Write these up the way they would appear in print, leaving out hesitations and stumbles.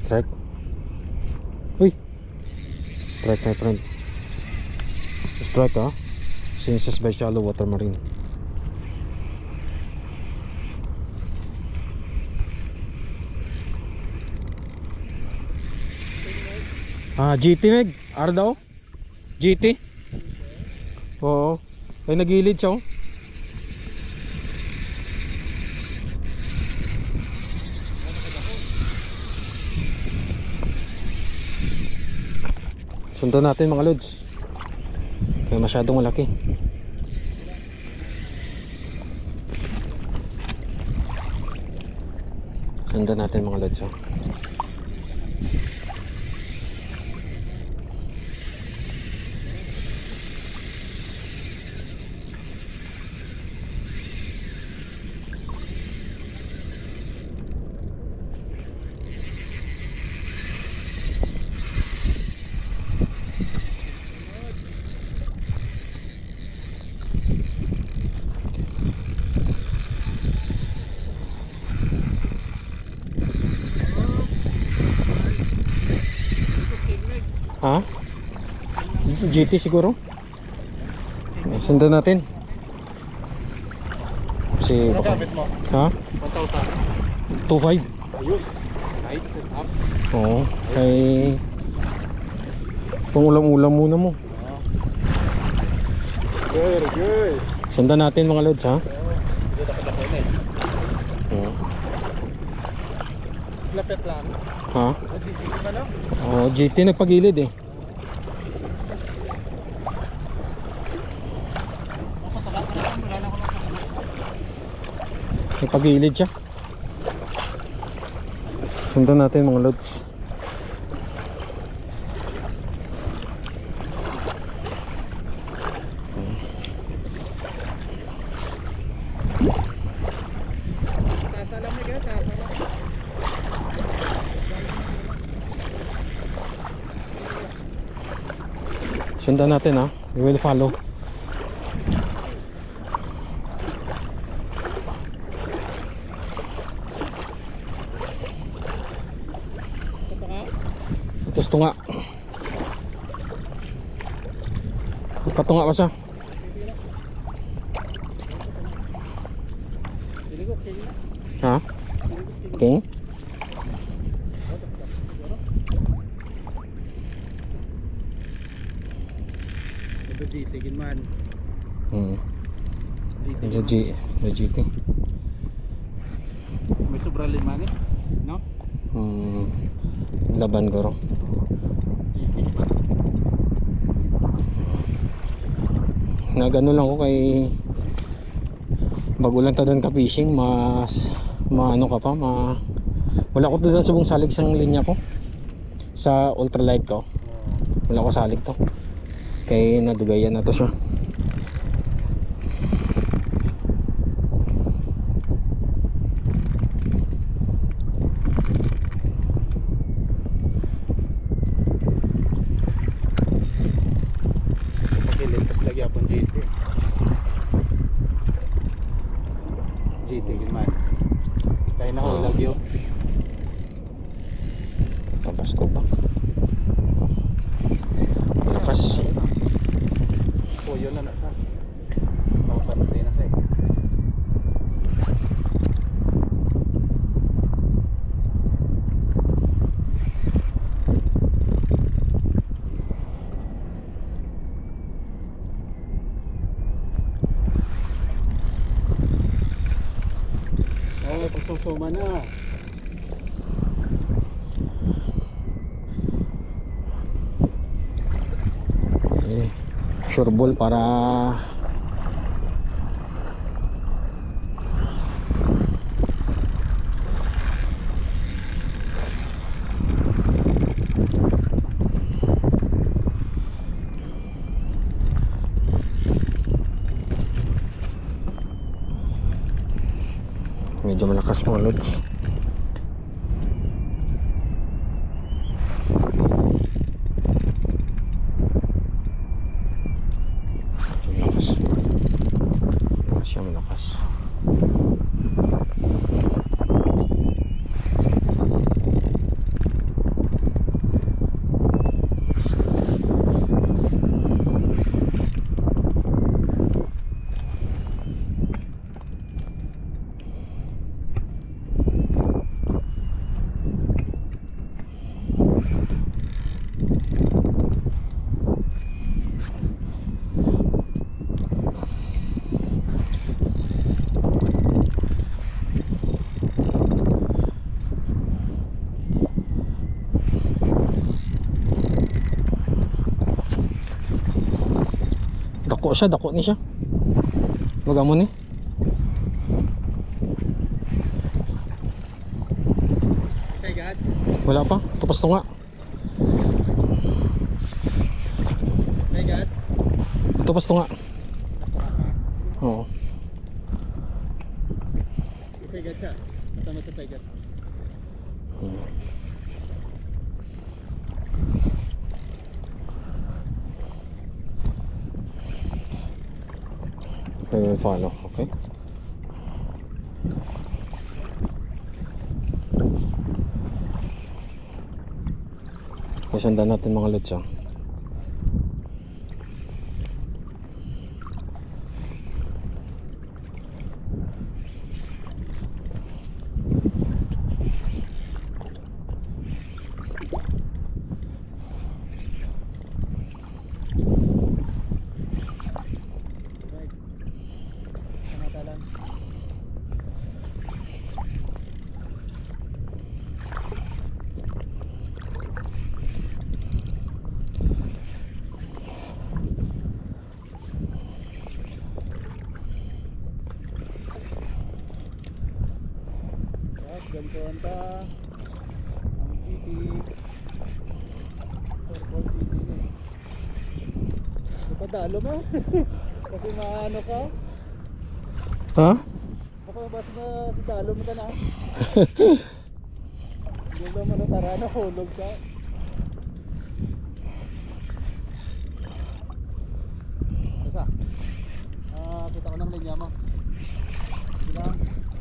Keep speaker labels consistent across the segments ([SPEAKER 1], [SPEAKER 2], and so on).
[SPEAKER 1] Strike. Uy, strike my friend. Strike ah. Sinces by shallow water marine. GT Meg, ara daw? GT? Oo. Ay nagilid siya oh. Sundan natin mga lods. Kaya masyadong malaki. Sundan natin mga lods oh. Ha? GT siguro? Sundan natin. Kasi
[SPEAKER 2] ano gamit mo?
[SPEAKER 1] Ha?
[SPEAKER 2] 1,000
[SPEAKER 1] 2.5.
[SPEAKER 2] ayos, light set up.
[SPEAKER 1] Oo. Kay pang ulam-ulam muna mo.
[SPEAKER 2] Good, good.
[SPEAKER 1] Sundan natin mga lods ha.
[SPEAKER 2] Dito ako na eh.
[SPEAKER 1] Oo.
[SPEAKER 2] Lapit lang.
[SPEAKER 1] Ha?
[SPEAKER 2] GT ba lang?
[SPEAKER 1] Oo, GT nagpagilid eh. Nagpagilid siya. Sundan natin mga lods. Sundan natin ha. We will follow. Ito tunga. Patunga pa siya. Ha? King?
[SPEAKER 2] GT man.
[SPEAKER 1] GT.
[SPEAKER 2] May sobra lima ni, no?
[SPEAKER 1] Laban ko ro. Nagano lang ko kay bago lang tadan ka fishing, mas maano ka pa, wala ko doon sa buong salig sang linya ko. Sa ultralight ko. Wala ko salig to. Kay nadugayan na to siya.
[SPEAKER 2] Pagkilipas lagi akong GT. GT man. Kaya na ko lagi yun.
[SPEAKER 1] Tapos ko ba? Lakas.
[SPEAKER 2] Yun na nasa mapapatay na sa'yo. Oo, pagsusuma na.
[SPEAKER 1] Sure ball para medyo malakas mga lods. Malakas. Dako siya, dako ni siya. Baga mo ni.
[SPEAKER 2] Kay God.
[SPEAKER 1] Wala pa, tupas to nga.
[SPEAKER 2] Kay God.
[SPEAKER 1] Tupas to nga. Oo.
[SPEAKER 2] Kay God siya. Matama sa kay God.
[SPEAKER 1] Follow, okay. Kasundan natin mga lods, ah.
[SPEAKER 2] Right. Samatalan. Ganito anta ang PT purple PT ni padalo mo kasi maano ka
[SPEAKER 1] Ha?
[SPEAKER 2] baka basta na si dalo mo ka na hindi mo na tara na hulog ka basta kita ko ng linya mo bilang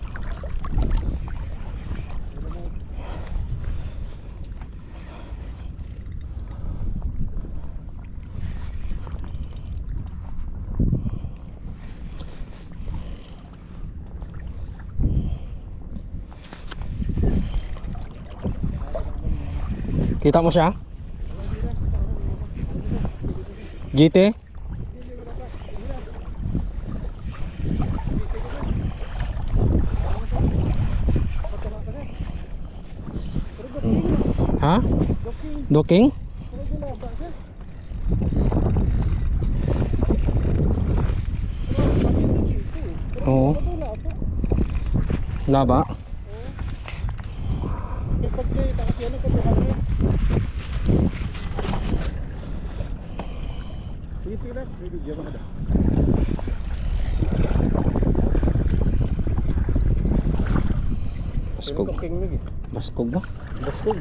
[SPEAKER 1] Kita mo siya? GT? Ha? Docking? Oo. Laba?
[SPEAKER 2] Sige lang, may video mo na daw.
[SPEAKER 1] Baskog. Baskog ba?
[SPEAKER 2] Baskog.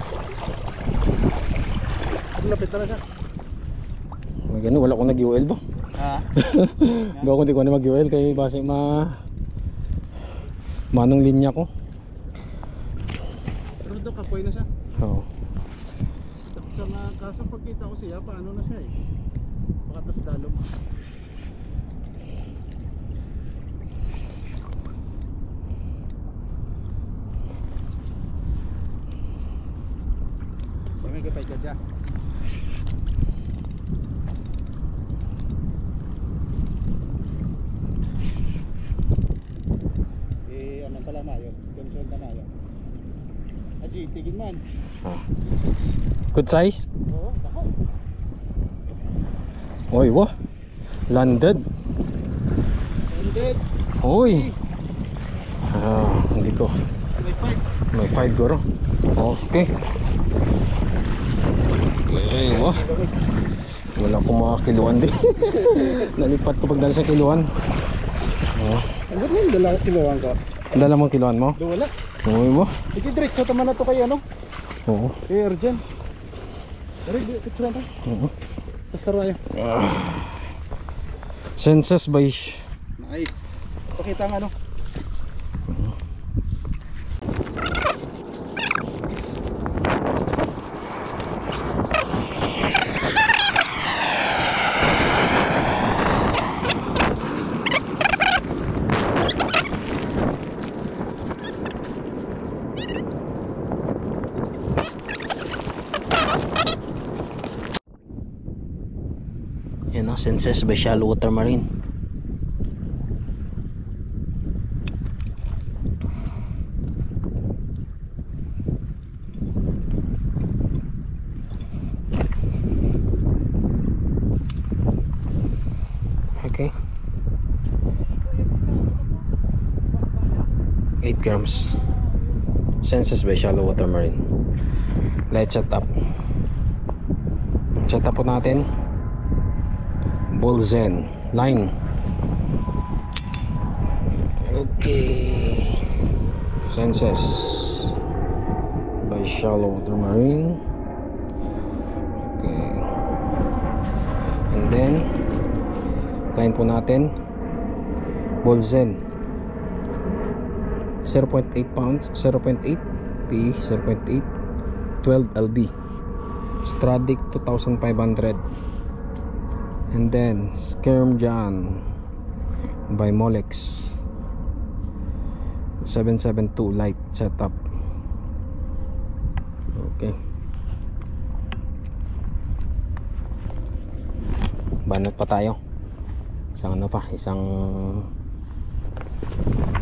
[SPEAKER 2] Ang lapit na siya.
[SPEAKER 1] May ganun, wala akong nag-UL ba?
[SPEAKER 2] Ha?
[SPEAKER 1] Bago hindi ko na mag-UL kaya base manong linya ko.
[SPEAKER 2] Pero doon kapoy na siya.
[SPEAKER 1] Oo.
[SPEAKER 2] Sa mga kaso pagkita ko siya, paano na siya eh. Baka tas dalom. May kapay ka dyan. Ano pala mayo? Control na mayo. Aji, tigil man.
[SPEAKER 1] Ah. Good size?
[SPEAKER 2] Oo, bako.
[SPEAKER 1] Oy, wah. Landed.
[SPEAKER 2] Ended.
[SPEAKER 1] Oy. Hindi ko.
[SPEAKER 2] May fight.
[SPEAKER 1] May 5 goro. Okay. Eh, wah. Wala akong mga kiluan din. Nalipat ko pagdala sa kiluan. Oh.
[SPEAKER 2] Ang ganda yung dala kiluan ka.
[SPEAKER 1] Dala mo kiluan mo?
[SPEAKER 2] Wala.
[SPEAKER 1] Oy, wah.
[SPEAKER 2] Sige, diretso naman na to kay ano?
[SPEAKER 1] Oo.
[SPEAKER 2] Kay Arjen. Dari, picture na.
[SPEAKER 1] Oo.
[SPEAKER 2] Basta tayo.
[SPEAKER 1] Senses by
[SPEAKER 2] Nice. Pakita nga ano.
[SPEAKER 1] Yan o, Senses by Shallow Water Marine. grams. Senses by Shallow Water Marine. Let's set up. Set up po natin Bolzen line. Okay. Senses by Shallow Water Marine. Okay. And then line po natin Bolzen 0.8 pounds, 0.8 P, 0.8 12 LB. Stradic 2500. And then Skirmjan by Molex 772 light setup. Okay. Banat pa tayo. Isang ano pa, isang